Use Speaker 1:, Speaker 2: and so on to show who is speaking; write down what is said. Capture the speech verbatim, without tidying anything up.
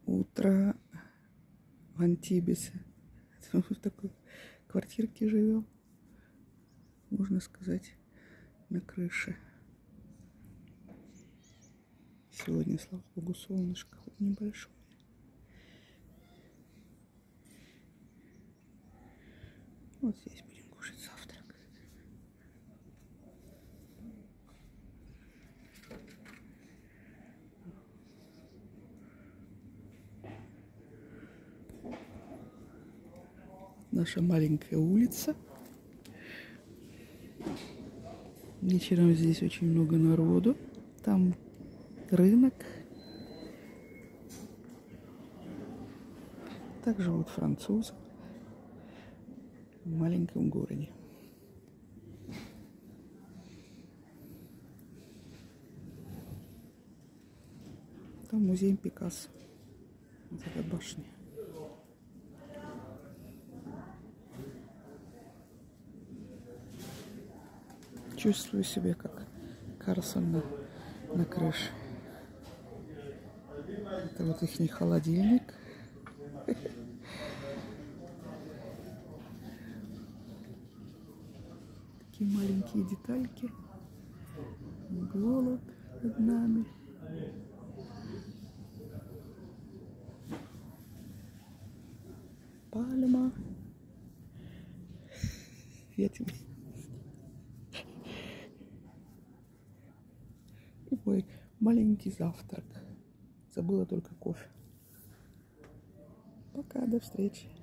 Speaker 1: Утро в Антибесе. В такой квартирке живем, можно сказать, на крыше. Сегодня, слава богу, солнышко хоть небольшое. Вот здесь будем кушать завтрак. Наша маленькая улица. Вечером здесь очень много народу. Там рынок. Так живут французы в маленьком городе. Там музей Пикассо. Вот эта башня. Чувствую себя как Карлсон на, на крыше. Это вот их холодильник. Такие маленькие детальки. Голубь над нами. Пальма. Я тебе... Ой, маленький завтрак. Забыла только кофе. Пока, до встречи.